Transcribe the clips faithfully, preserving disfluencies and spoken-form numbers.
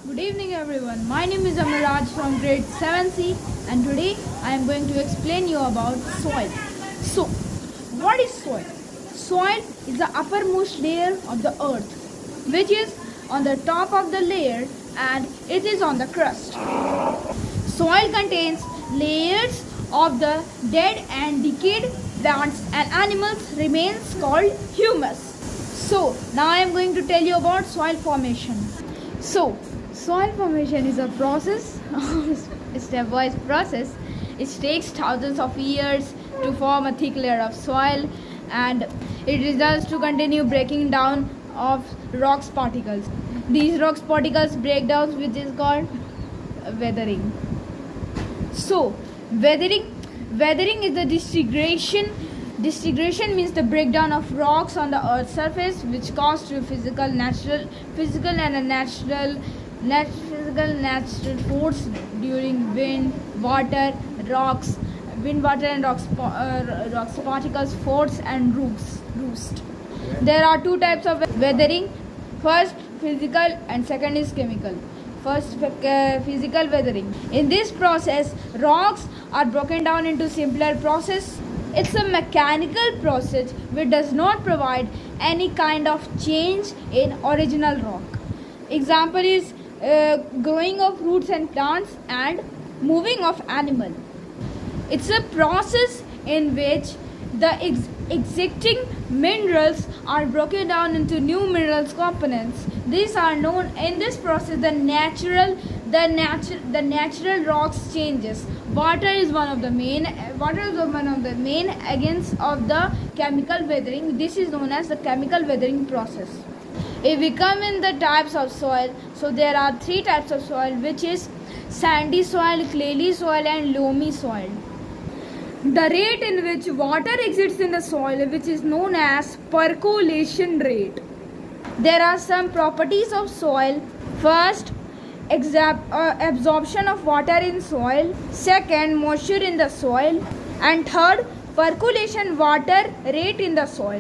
Good evening everyone. My name is Amiraj from grade seven C and today I am going to explain you about soil. So, what is soil? Soil is the uppermost layer of the earth which is on the top of the layer and it is on the crust. Soil contains layers of the dead and decayed plants and animals remains called humus. So, now I am going to tell you about soil formation. So, soil formation is a process, a stepwise process. It takes thousands of years to form a thick layer of soil and it results to continue breaking down of rocks particles. These rocks particles break down, which is called weathering. So, weathering, weathering is the disintegration. Disintegration means the breakdown of rocks on the earth's surface, which causes to physical, natural, physical and a natural, nat physical, natural force during wind, water, rocks, wind, water and rocks, uh, rocks particles, force and roost. roost. There are two types of weathering. First, physical and second is chemical. First, uh, physical weathering. In this process, rocks are broken down into simpler process. It's a mechanical process which does not provide any kind of change in original rock. Example is uh, growing of roots and plants and moving of animal. It's a process in which the ex existing minerals are broken down into new minerals components. These are known in this process the natural the natural the natural rocks changes. Water is one of the main water is one of the main agents of the chemical weathering. This is known as the chemical weathering process. If we come in the types of soil, so there are three types of soil, which is sandy soil, clayey soil and loamy soil. The rate in which water exists in the soil, which is known as percolation rate. There are some properties of soil. First, uh, absorption of water in soil. Second, moisture in the soil. And third, percolation water rate in the soil.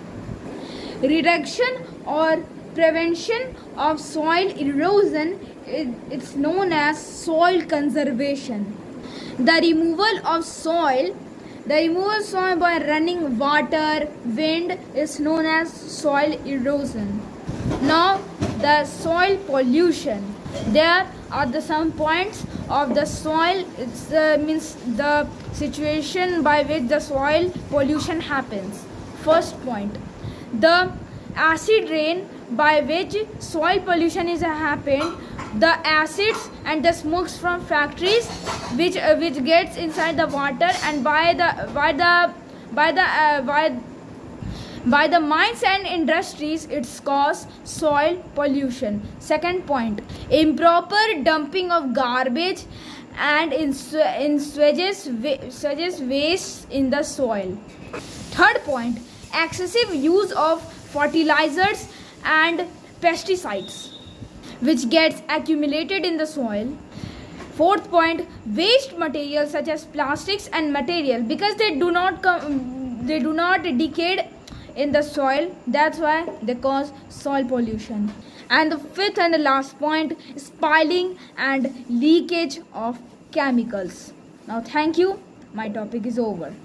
Reduction or prevention of soil erosion, it's known as soil conservation. The removal of soil, the removal of soil by running water, wind is known as soil erosion. Now, the soil pollution. There are the some points of the soil. It uh, means the situation by which the soil pollution happens. First point, the acid rain by which soil pollution is happened. The acids and the smokes from factories which uh, which gets inside the water and by the by the by the uh, by by the mines and industries, it's caused soil pollution. Second point, improper dumping of garbage and in in sewage sewage waste in the soil. Third point, excessive use of fertilizers and pesticides which gets accumulated in the soil. Fourth point, waste materials such as plastics and material, because they do not come they do not decay in the soil, that's why they cause soil pollution. And the fifth and the last point is piling and leakage of chemicals. Now thank you, my topic is over.